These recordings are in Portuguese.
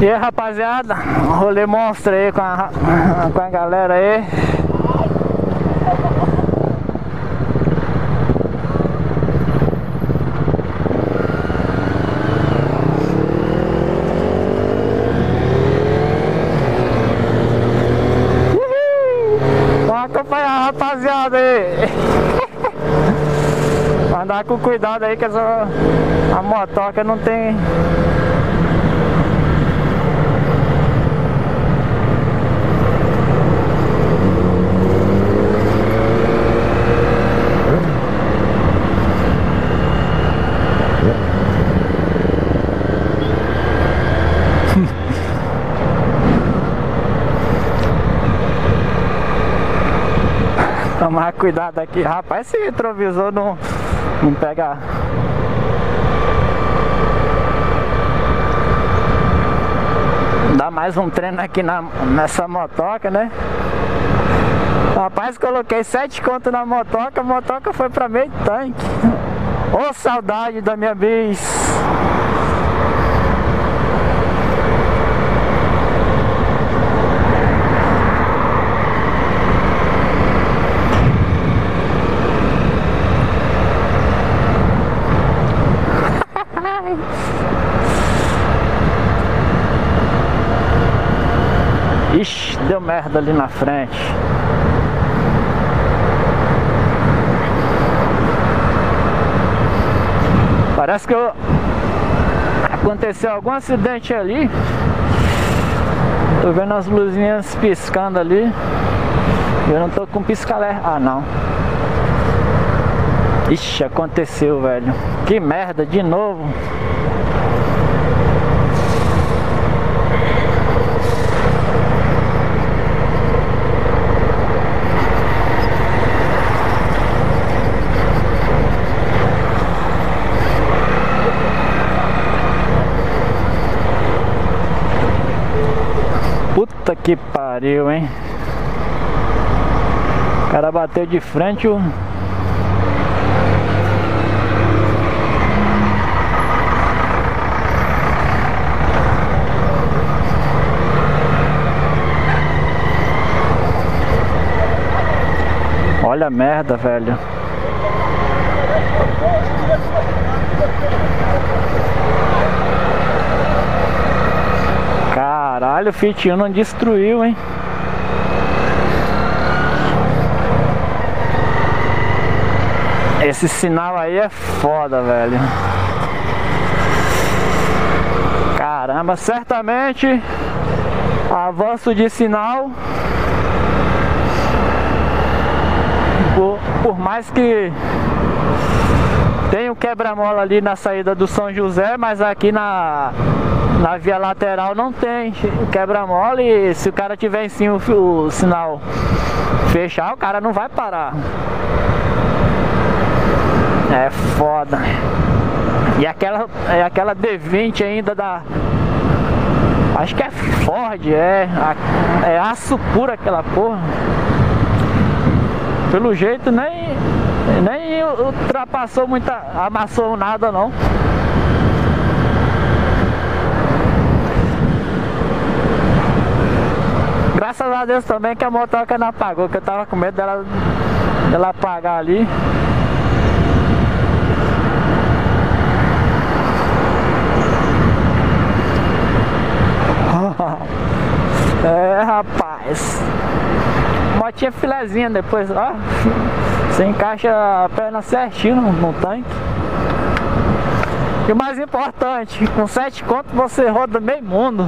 E aí, rapaziada, rolê monstro aí com a galera aí. Vamos acompanhar a rapaziada aí. Andar com cuidado aí que a motoca não tem. Tomar cuidado aqui, rapaz, esse retrovisor não pega. Dá mais um treino aqui nessa motoca, né? Rapaz, coloquei 7 conto na motoca, a motoca foi pra meio tanque. Ô, saudade da minha bis. Ixi, deu merda ali na frente. Parece que aconteceu algum acidente ali. Tô vendo as luzinhas piscando ali. Eu não tô com pisca-alerta. Ah, não. Ixi, aconteceu, velho. Que merda, de novo. Puta que pariu, hein? O cara bateu de frente. Olha a merda, velho. Caralho, o Fiat Uno não destruiu, hein? Esse sinal aí é foda, velho. Caramba, certamente avanço de sinal. Por mais que tenha um quebra-mola ali na saída do São José, mas aqui na via lateral não tem quebra-mola, e se o cara tiver em cima o sinal fechar, o cara não vai parar. É foda. E aquela D20 ainda da... Acho que é Ford, é aço puro aquela porra. Pelo jeito nem ultrapassou muita, amassou nada não. Graças a Deus também que a motoca não apagou, que eu tava com medo dela apagar ali. É, rapaz. Motinha filezinha depois, ó. Você encaixa a perna certinho no tanque. E o mais importante, com 7 contos você roda meio mundo.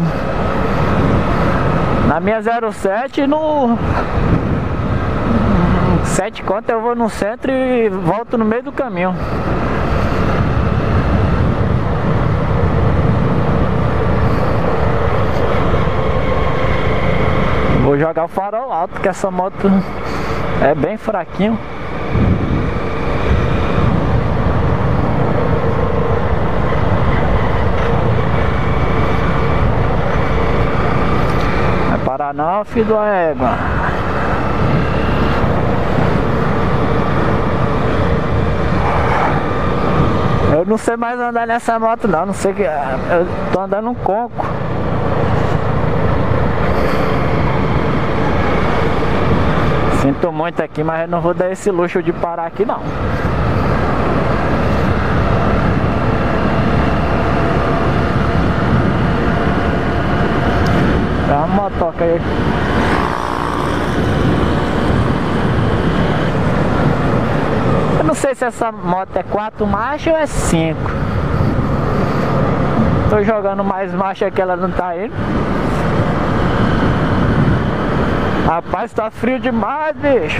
Na minha 07, no 7 contos eu vou no centro e volto no meio do caminho. Vou jogar o farol alto, porque essa moto é bem fraquinho. Vai parar não, filho da égua. Eu não sei mais andar nessa moto não, não sei que eu tô andando um conco. Sinto muito aqui, mas eu não vou dar esse luxo de parar aqui não. É uma motoca aí. Eu não sei se essa moto é 4 marchas ou é 5. Tô jogando mais marcha que ela não tá indo. Rapaz, tá frio demais, bicho.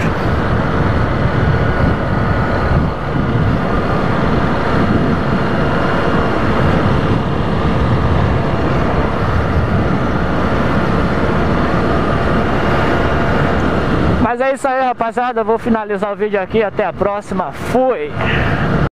Mas é isso aí, rapaziada. Eu vou finalizar o vídeo aqui. Até a próxima. Fui!